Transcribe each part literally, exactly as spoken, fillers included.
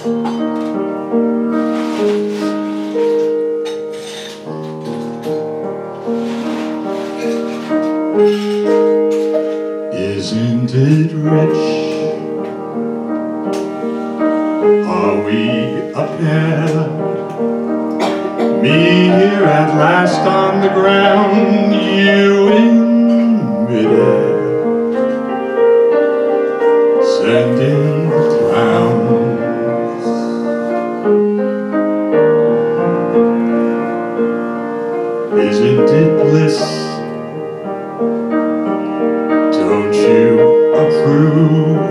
Isn't it rich? Are we a pair? Me here at last on the ground, you in midair, sending clowns. Isn't it bliss? Don't you approve?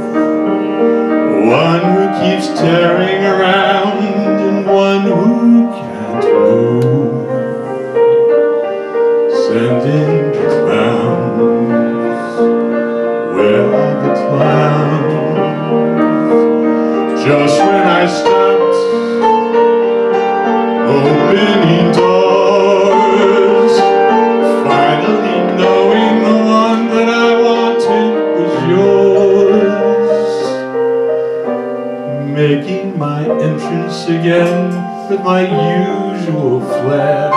One who keeps tearing around and one who can't move, sending clowns. Where are the clowns? Just when I stopped opening doors, finally knowing the one that I wanted was yours, making my entrance again with my usual flair,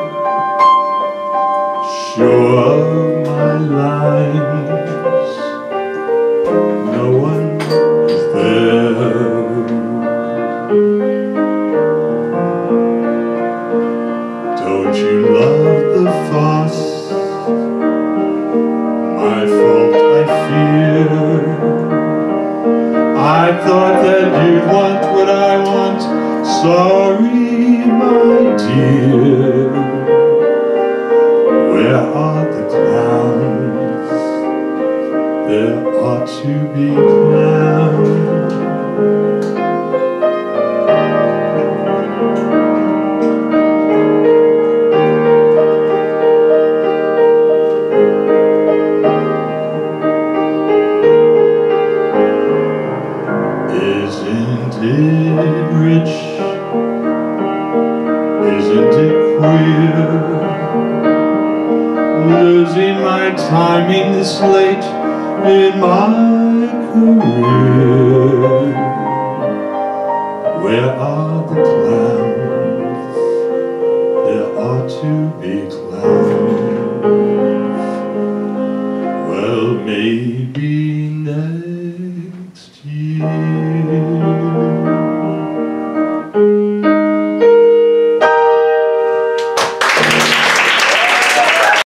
sure of my lines, no one is there. Don't you love the fuss? My fault, I fear. I thought that you'd want what I want. Sorry, my dear. Where are the clowns? There ought to be clowns. Isn't it rich? Isn't it queer? Losing my timing this late in my career. Where are the clowns? There ought to be clowns. Well, maybe